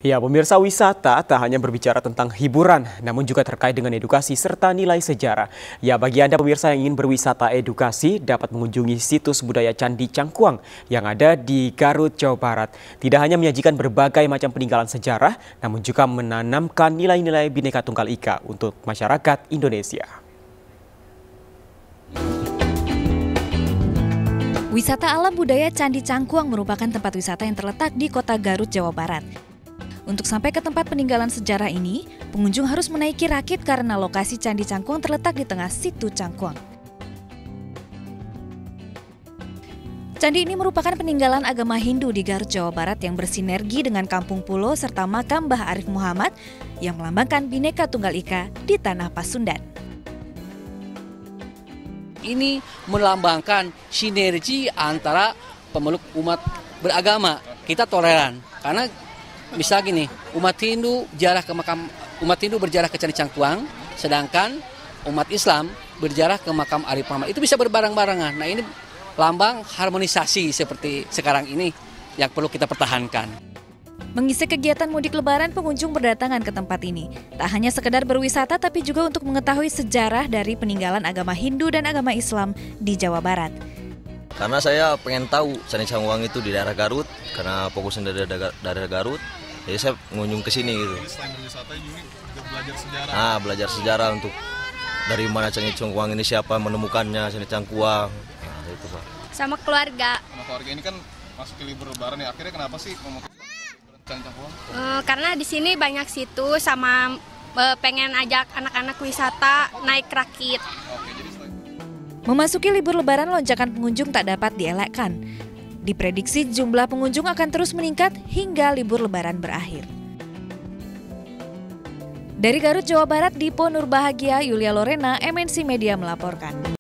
Ya, pemirsa, wisata tak hanya berbicara tentang hiburan, namun juga terkait dengan edukasi serta nilai sejarah. Ya, bagi Anda pemirsa yang ingin berwisata edukasi, dapat mengunjungi situs budaya Candi Cangkuang yang ada di Garut, Jawa Barat. Tidak hanya menyajikan berbagai macam peninggalan sejarah, namun juga menanamkan nilai-nilai Bhinneka Tunggal Ika untuk masyarakat Indonesia. Wisata alam budaya Candi Cangkuang merupakan tempat wisata yang terletak di kota Garut, Jawa Barat. Untuk sampai ke tempat peninggalan sejarah ini, pengunjung harus menaiki rakit karena lokasi Candi Cangkuang terletak di tengah situ Cangkuang. Candi ini merupakan peninggalan agama Hindu di Garut, Jawa Barat yang bersinergi dengan Kampung Pulo serta makam Mbah Arif Muhammad yang melambangkan Bhinneka Tunggal Ika di tanah Pasundan. Ini melambangkan sinergi antara pemeluk umat beragama. Kita toleran karena misal gini, umat Hindu berjarah ke Candi Cangkuang, sedangkan umat Islam berjarah ke makam Arif Muhammad. Itu bisa berbareng-barengan. Nah, ini lambang harmonisasi seperti sekarang ini yang perlu kita pertahankan. Mengisi kegiatan mudik lebaran, pengunjung berdatangan ke tempat ini. Tak hanya sekedar berwisata, tapi juga untuk mengetahui sejarah dari peninggalan agama Hindu dan agama Islam di Jawa Barat. Karena saya pengen tahu Candi Cangkuang itu di daerah Garut, karena fokusnya dari daerah Garut, jadi saya mengunjung ke sini gitu. Selain berwisata juga belajar sejarah. Belajar sejarah untuk dari mana Candi Cangkuang ini, siapa menemukannya Candi Cangkuang. Nah, itu Pak. Sama keluarga. Sama keluarga ini kan masuk ke libur lebaran ya. Akhirnya kenapa sih memutuskan Candi Cangkuang? Karena di sini banyak situs sama pengen ajak anak-anak wisata naik rakit. Oke, jadi Memasuki libur lebaran, lonjakan pengunjung tak dapat dielakkan. Diprediksi jumlah pengunjung akan terus meningkat hingga libur lebaran berakhir. Dari Garut, Jawa Barat, Dipo Nurbahagia, Yulia Lorena, MNC Media melaporkan.